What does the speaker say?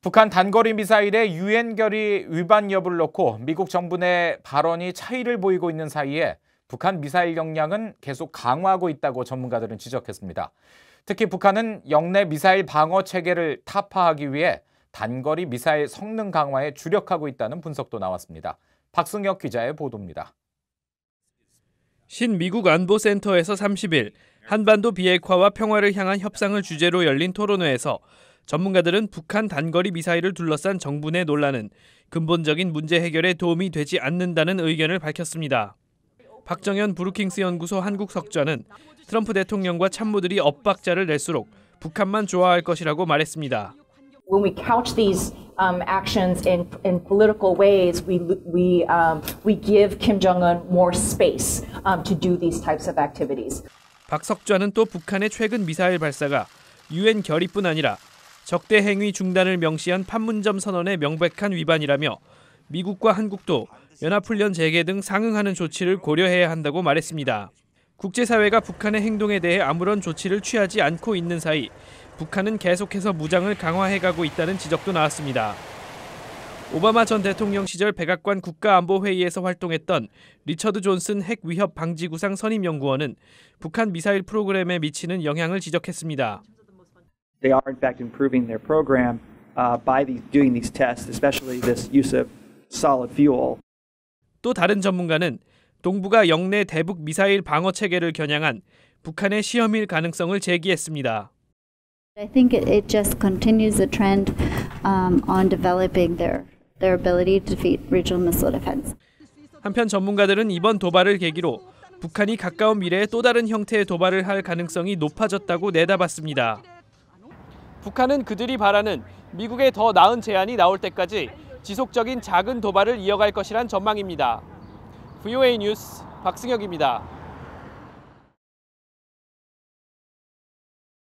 북한 단거리 미사일의 유엔 결의 위반 여부를 놓고 미국 정부 내 발언이 차이를 보이고 있는 사이에 북한 미사일 역량은 계속 강화하고 있다고 전문가들은 지적했습니다. 특히 북한은 영내 미사일 방어 체계를 타파하기 위해 단거리 미사일 성능 강화에 주력하고 있다는 분석도 나왔습니다. 박승혁 기자의 보도입니다. 신미국 안보센터에서 30일 한반도 비핵화와 평화를 향한 협상을 주제로 열린 토론회에서 전문가들은 북한 단거리 미사일을 둘러싼 정부 내 논란은 근본적인 문제 해결에 도움이 되지 않는다는 의견을 밝혔습니다. 박정현 브루킹스 연구소 한국 석좌는 트럼프 대통령과 참모들이 엇박자를 낼수록 북한만 좋아할 것이라고 말했습니다. When we couch these actions in political ways, we give Kim Jong-un more space to do these types of activities. 박 석좌는 또 북한의 최근 미사일 발사가 유엔 결의뿐 아니라 적대 행위 중단을 명시한 판문점 선언의 명백한 위반이라며 미국과 한국도 연합훈련 재개 등 상응하는 조치를 고려해야 한다고 말했습니다. 국제사회가 북한의 행동에 대해 아무런 조치를 취하지 않고 있는 사이 북한은 계속해서 무장을 강화해가고 있다는 지적도 나왔습니다. 오바마 전 대통령 시절 백악관 국가안보회의에서 활동했던 리처드 존슨 핵위협 방지구상 선임연구원은 북한 미사일 프로그램에 미치는 영향을 지적했습니다. They are in fact improving their program by doing these tests, especially this use of solid fuel. 또 다른 전문가는 동북아 영내 대북 미사일 방어 체계를 겨냥한 북한의 시험일 가능성을 제기했습니다. I think it just continues the trend on developing their ability to defeat regional missile defense. 한편 전문가들은 이번 도발을 계기로 북한이 가까운 미래에 또 다른 형태의 도발을 할 가능성이 높아졌다고 내다봤습니다. 북한은 그들이 바라는 미국의 더 나은 제안이 나올 때까지 지속적인 작은 도발을 이어갈 것이란 전망입니다. VOA 뉴스 박승혁입니다.